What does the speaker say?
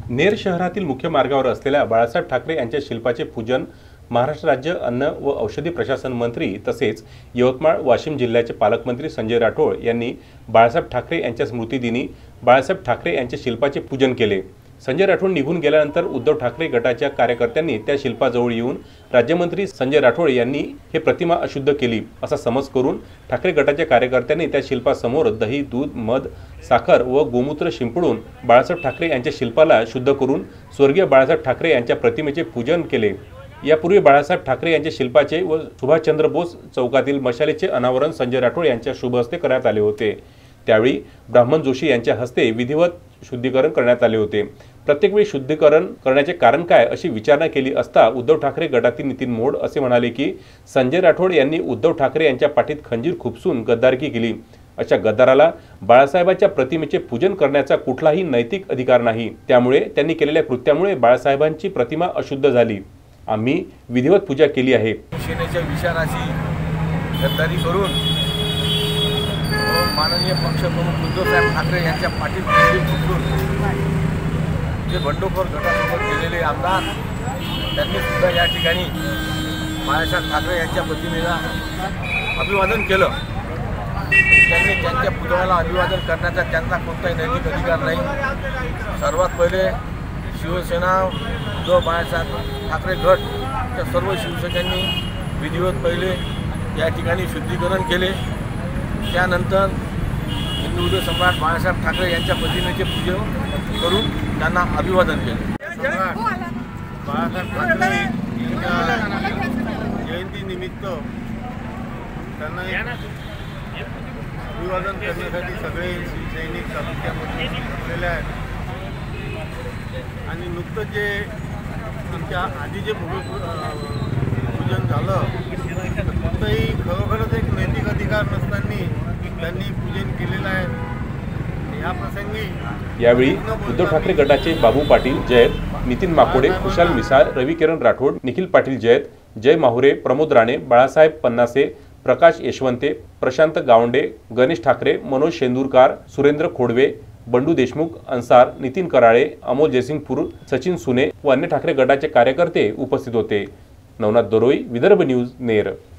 नेर शहरातील मुख्य मार्गावर असलेल्या बाळासाहेब ठाकरे यांच्या शिल्पाचे पूजन महाराष्ट्र राज्य अन्न व औषधी प्रशासन मंत्री तसेच यवतमाळ वाशिम जिल्ह्याचे पालकमंत्री संजय राठोड यांनी बाळासाहेब ठाकरे यांच्या स्मृतिदिनी बाळासाहेब ठाकरे यांच्या शिल्पाचे पूजन केले। संजय राठोड निघून गेल्यानंतर उद्धव ठाकरे गटाच्या कार्यकर्त्यांनी त्या शिल्पाजवळ येऊन राज्यमंत्री संजय राठोड यांनी हे प्रतिमा अशुद्ध केली असा समज करून ठाकरे गटाच्या कार्यकर्त्यांनी त्या शिल्पासमोर दही, दूध, मध, साखर व गोमूत्र शिंपडून बाळासाहेब ठाकरे यांच्या शिल्पाला शुद्ध करून स्वर्गीय बाळासाहेब ठाकरे यांच्या प्रतिमेचे पूजन केले। यापूर्वी बाळासाहेब ठाकरे यांच्या शिल्पाचे व सुभाषचंद्र बोस चौकातील मशालीचे अनावरण संजय राठोड यांच्या शुभ हस्ते करण्यात आले होते। त्यावेळी ब्राह्मण जोशी यांच्या हस्ते विधिवत शुद्धीकरण करण्यात आले होते। प्रत्येक वेळी शुद्धीकरण करण्याचे कारण काय अशी विचारणा केली असता उद्धव ठाकरे गटातील नितीन मोड असे म्हणाले की संजय राठोड यांनी उद्धव ठाकरे यांच्या पाठीत खंजीर खुपसून गद्दारकी केली। अशा गद्दाराला बाळासाहेबांच्या प्रतिमेचे पूजन करण्याचा कुठलाही नैतिक अधिकार नाही। त्यामुळे त्यांनी केलेल्या कृत्यामुळे बाळासाहेबांची प्रतिमा अशुद्ध झाली। आम्ही विधिवत पूजा केली आहे। शिवसेनेच्या विचाराची गद्दारी करून माननीय पक्षप्रमुख उद्धवसाहेब ठाकरे यांच्या पाठीत खंजीर खुपसून जे बंडखोर गटासोबत गेलेले आमदार त्यांनी सुद्धा या ठिकाणी बाळासाहेब ठाकरे यांच्या प्रतिमेला अभिवादन केलं। त्यांनी त्यांच्या पुतळ्याला अभिवादन करण्याचा त्यांचा कोणताही नैतिक अधिकार नाही। सर्वात पहिले शिवसेना उद्धव बाळासाहेब ठाकरे गटच्या सर्व शिवसैनिकांनी विधिवत पहिले या ठिकाणी शुद्धीकरण केले। त्यानंतर हिंदू सम्राट बाळासाहेब ठाकरे यांच्या प्रतिमेचे पूजन करून त्यांना अभिवादन केले। बाळासाहेब ठाकरे यांच्या जयंतीनिमित्त त्यांना अभिवादन करण्यासाठी सगळे शिवसैनिक तालुक्यामध्ये आलेले आहेत आणि नुकतंच जे त्यांच्या आधी जे पूजन झालं कोणतंही खरोखरच एक नैतिक अधिकार नसताना त्यांनी पूजन केलेलं आहे। या प्रसंगी यावेळी उद्धव ठाकरे गटाचे बाबू पाटील जयत, नितीन माकोडे, खुशाल मिसाळ, रवी किरण राठोड, निखिल पाटील जयत, जय माहुरे, प्रमोद राणे, बाळासाहेब पन्नासे, प्रकाश यशवंते, प्रशांत गावंडे, गणेश ठाकरे, मनोज शेंदूरकर, सुरेंद्र खोडवे, बंडू देशमुख, अन्सार, नितीन कराळे, अमोल जयसिंगपूर, सचिन सुने व अन्य ठाकरे गटाचे कार्यकर्ते उपस्थित होते। नवनाथ दोरोई, विदर्भ न्यूज, नेर।